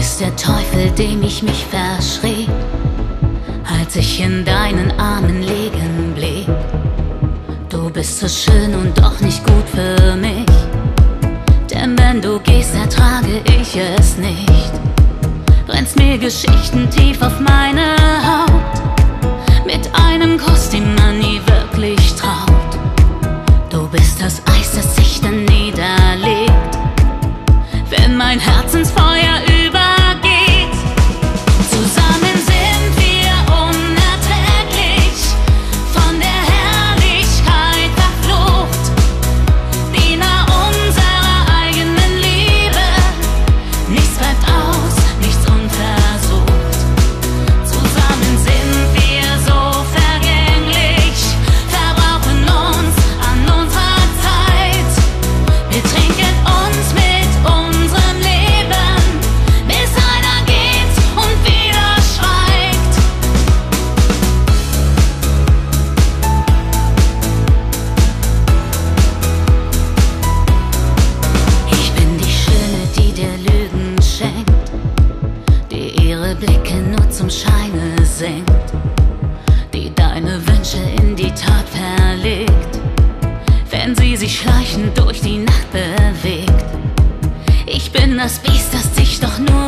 bist der Teufel, dem ich mich verschrieb, als ich in deinen Armen liegen blieb. Du bist so schön und doch nicht gut für mich, denn wenn du gehst, ertrage ich es nicht. Brennst mir Geschichten tief auf meine Haut, mit einem Kuss, den man nie wirklich traut. Du bist das Eis, das sich dann niederlegt, wenn mein Herz ins Feuer übergeht. Zusammen sind wir unerträglich, von der Herrlichkeit verflucht, Diener unserer eigenen Liebe. Nichts bleibt aus, nichts unversucht. Zusammen sind wir so vergänglich, verbrauchen uns an unserer Zeit. Wir trinken uns mit unserem Leben, bis einer geht und wieder schweigt. Ich bin die Schöne, die dir Lügen schenkt, die ihre Blicke nur zum Scheine senkt, die deine Wünsche in die Tat verlegt, wenn sie sich schleichend durch die Nacht bewegt. Ich bin das Biest, das dich doch nur